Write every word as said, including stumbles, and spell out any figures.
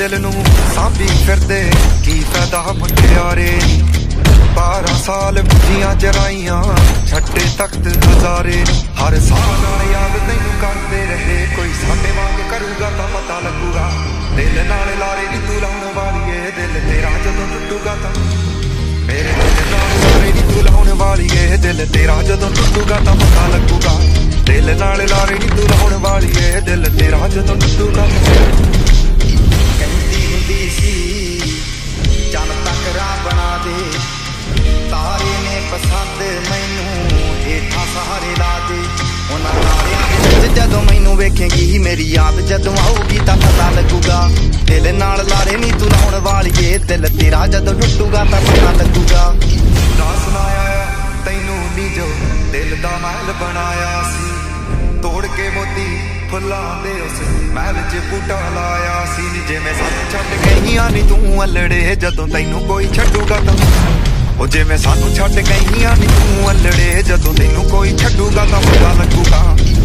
दिल नू सांभी फिरदे की फायदा मुटियारे। बारह साल मुझियां चराइयां छट्टे तख्त हजारे। हर साल याद तैनू करते रहे कोई साडे वांग करूगा तां पता लगूगा। दिल नाल लारे नी तू लाउण वालीए दिल तेरा जदों टुटूगा तां मेरे दिल नाल लारे नी तू लाउण वालीए दिल तेरा जदों टुटूगा तां पता लगूगा। दिल नाल लारे नी तू लाउण वालीए दिल तेरा जदों टुटूगा। कहंदी हुंदी सी चल तक राह बना दे तारे ने पसंद मैनू हेठां सहारे ला दे। उन्हां तारियां विच जदों मैनू वेखेगी मेरी याद जदों आऊगी तां पता लगूगा। दिल नाल लारे नी तू लाउण वालीए दिल तेरा जदों टुटूगा तां पता लगूगा। दस नाया तैनू नी जो दिल दा महल बनाया सी तोड़ के मोती फुल्लां दे उस महल च बूटा लाया सी। जिवें सानू छड्ड गईयां नी तू अल्लड़े जदों तैनू कोई छड्डूगा तां ओ जिवें सानू छड्ड गईयां नी तू अल्लड़े जदों तैनू कोई छड्डूगा तां पता लगूगा।